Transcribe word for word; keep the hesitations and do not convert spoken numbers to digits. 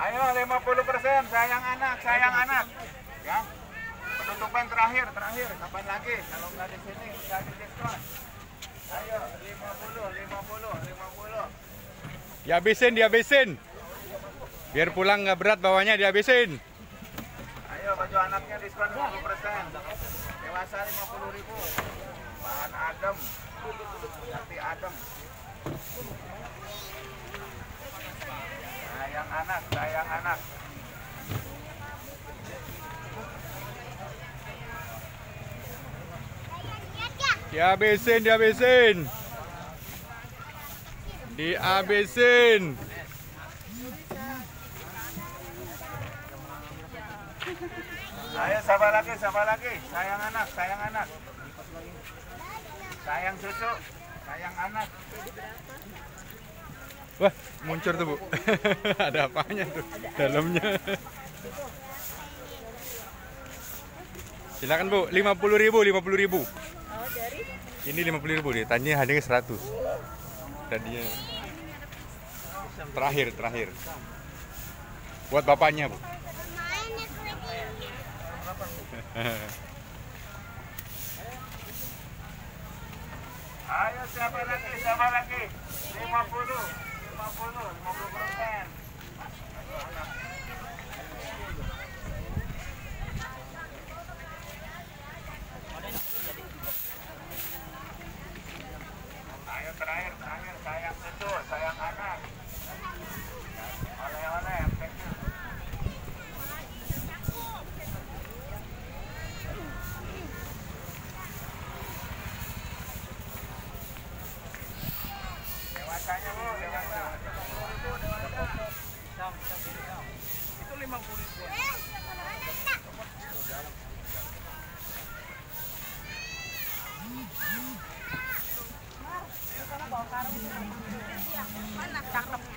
Ayo lima puluh persen, sayang anak, sayang anak. Ya. Penutupan terakhir, terakhir. Kapan lagi? Kalau nggak di sini, nggak di diskon. Ayo lima puluh, lima puluh, lima puluh. Dihabisin, dihabisin. Biar pulang nggak berat bawanya, dihabisin. Ayo baju anaknya diskon lima puluh persen. Dewasa lima puluh ribu. Bahan adem. Hati adem. Sayang anak, sayang anak. Dihabisin, dihabisin. Dihabisin. Ayo sabar lagi, sabar lagi. Sayang anak, sayang anak. Sayang susu, sayang anak. Wah, muncul tuh, Bu. Ada apanya tuh dalamnya? Silakan, Bu. lima puluh ribu, lima puluh ribu. Ini lima puluh ribu deh, tanya harganya seratus. Tadinya terakhir, terakhir. Buat bapaknya, Bu. Ayo siapa lagi, siapa lagi? lima puluh, lima puluh, lima puluh persen. Ayo terakhir, terakhir, sayang susu, sayang anak. Oleh-oleh, thank you. Dewasanya Bu, dewasa. Itu lima puluh ribu. Cakep.